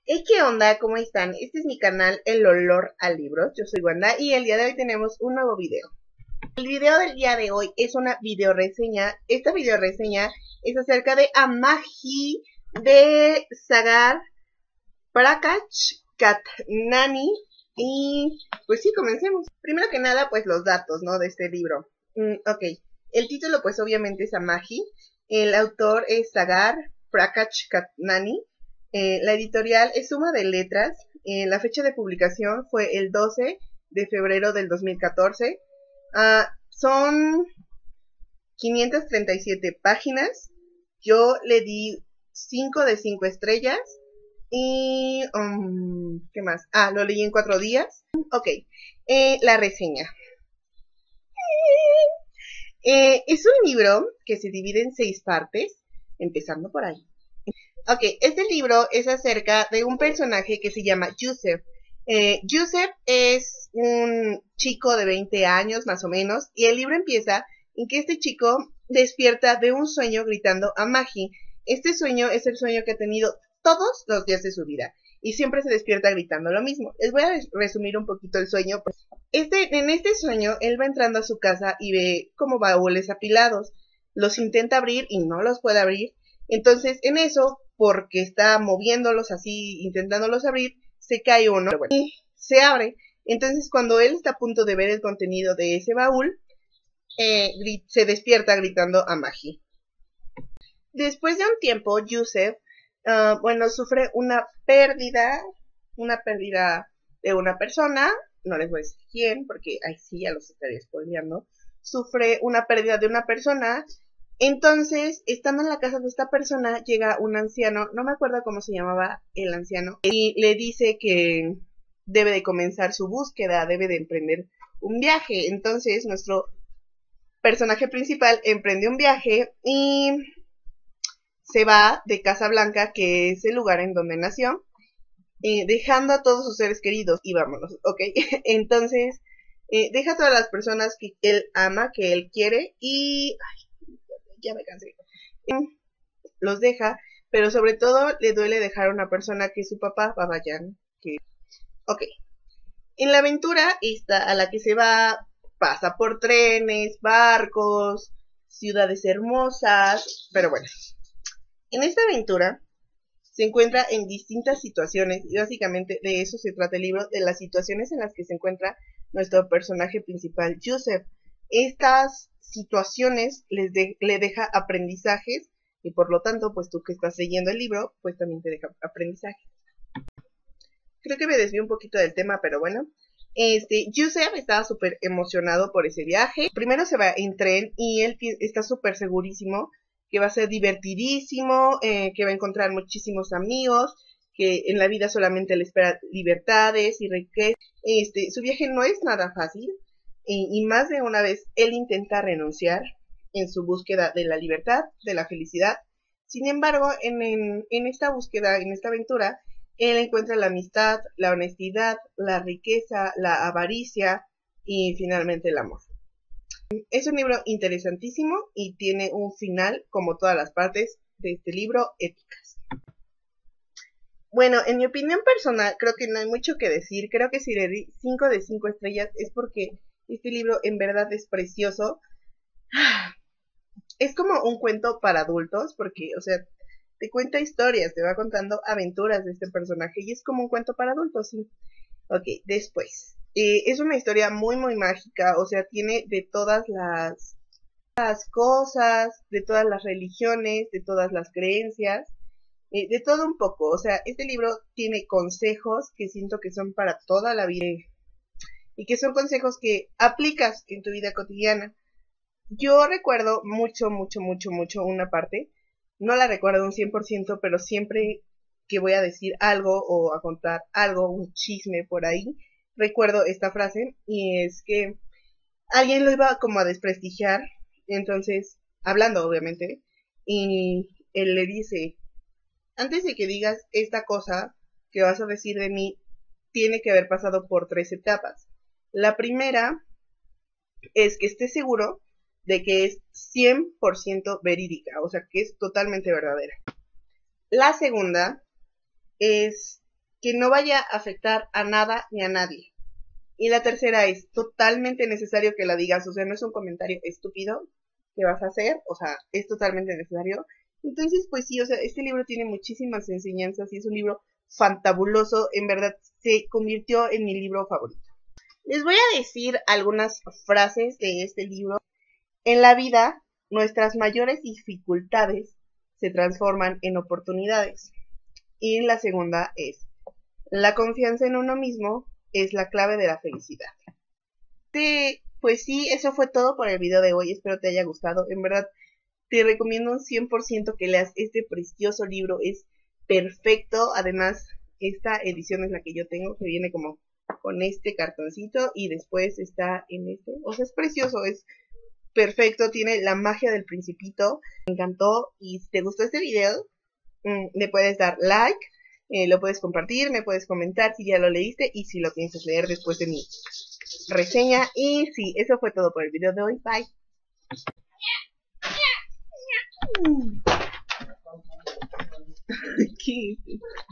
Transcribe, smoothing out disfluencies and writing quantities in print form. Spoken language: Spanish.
Hey, ¿qué onda? ¿Cómo están? Este es mi canal El Olor a Libros. Yo soy Wanda y el día de hoy tenemos un nuevo video. El video del día de hoy es una video reseña. Esta video reseña es acerca de Amahi de Sagar Prakach Katnani. Y pues sí, comencemos. Primero que nada, pues los datos, ¿no? De este libro. Ok. El título, pues obviamente es Amahi. El autor es Sagar Prakach Katnani. La editorial es Suma de Letras. La fecha de publicación fue el 12 de febrero del 2014. Son 537 páginas. Yo le di 5 de 5 estrellas. Y... ¿qué más? Lo leí en 4 días. Ok. La reseña. Es un libro que se divide en 6 partes, empezando por ahí. Ok, este libro es acerca de un personaje que se llama Yusef. Yusef es un chico de 20 años más o menos, y el libro empieza en que este chico despierta de un sueño gritando Amahi. Este sueño es el sueño que ha tenido todos los días de su vida, y siempre se despierta gritando lo mismo. Les voy a resumir un poquito el sueño. En este sueño, él va entrando a su casa y ve como baúles apilados. Los intenta abrir y no los puede abrir. Entonces, en eso, porque está moviéndolos así, intentándolos abrir, se cae uno y se abre. Entonces, cuando él está a punto de ver el contenido de ese baúl, se despierta gritando Amahi. Después de un tiempo, Yusef, sufre una pérdida de una persona. No les voy a decir quién, porque ahí sí ya los estaré spoileando. Sufre una pérdida de una persona. Entonces, estando en la casa de esta persona, llega un anciano, no me acuerdo cómo se llamaba el anciano, y le dice que debe de comenzar su búsqueda, debe de emprender un viaje. Entonces, nuestro personaje principal emprende un viaje y se va de Casablanca, que es el lugar en donde nació, dejando a todos sus seres queridos, y vámonos, ¿ok? Entonces, deja a todas las personas que él ama, que él quiere, y... ya me cansé. Los deja, pero sobre todo le duele dejar a una persona que es su papá, Babayan. Ok. En la aventura esta a la que se va, pasa por trenes, barcos, ciudades hermosas, pero bueno. En esta aventura se encuentra en distintas situaciones y básicamente de eso se trata el libro, de las situaciones en las que se encuentra nuestro personaje principal, Yusef. Estas situaciones le deja aprendizajes y por lo tanto, pues tú que estás leyendo el libro, pues también te deja aprendizajes. Creo que me desvío un poquito del tema, pero bueno. Yusef estaba súper emocionado por ese viaje. Primero se va en tren y él está súper segurísimo que va a ser divertidísimo, que va a encontrar muchísimos amigos, que en la vida solamente le espera libertades y riqueza. Su viaje no es nada fácil, y más de una vez él intenta renunciar en su búsqueda de la libertad, de la felicidad. Sin embargo, en esta búsqueda, en esta aventura, él encuentra la amistad, la honestidad, la riqueza, la avaricia y finalmente el amor. Es un libro interesantísimo y tiene un final, como todas las partes de este libro, épicas. Bueno, en mi opinión personal, creo que no hay mucho que decir. Creo que si le di 5 de 5 estrellas es porque este libro en verdad es precioso. Es como un cuento para adultos, porque, o sea, te cuenta historias, te va contando aventuras de este personaje y es como un cuento para adultos, sí. Ok, después. Es una historia muy, muy mágica, o sea, tiene de todas las cosas, de todas las religiones, de todas las creencias, de todo un poco. O sea, este libro tiene consejos que siento que son para toda la vida y que son consejos que aplicas en tu vida cotidiana. Yo recuerdo mucho una parte, no la recuerdo un 100%, pero siempre que voy a decir algo o a contar algo, un chisme por ahí, recuerdo esta frase, y es que alguien lo iba como a desprestigiar, entonces, hablando obviamente, y él le dice, antes de que digas esta cosa que vas a decir de mí, tiene que haber pasado por 3 etapas. La primera es que estés seguro de que es 100% verídica, o sea, que es totalmente verdadera. La segunda es que no vaya a afectar a nada ni a nadie. Y la tercera es totalmente necesario que la digas, o sea, no es un comentario estúpido que vas a hacer, o sea, es totalmente necesario. Entonces, pues sí, o sea, este libro tiene muchísimas enseñanzas y es un libro fantabuloso, en verdad se convirtió en mi libro favorito. Les voy a decir algunas frases de este libro. En la vida, nuestras mayores dificultades se transforman en oportunidades. Y la segunda es, la confianza en uno mismo es la clave de la felicidad. Pues sí, eso fue todo por el video de hoy. Espero te haya gustado. En verdad, te recomiendo un 100% que leas este precioso libro. Es perfecto. Además, esta edición es la que yo tengo, que viene como con este cartoncito y después está en este. O sea, es precioso, es perfecto. Tiene la magia del Principito. Me encantó. Y si te gustó este video, le puedes dar like. Lo puedes compartir, me puedes comentar si ya lo leíste y si lo piensas leer después de mi reseña. Y sí, eso fue todo por el video de hoy. Bye. ¿Qué?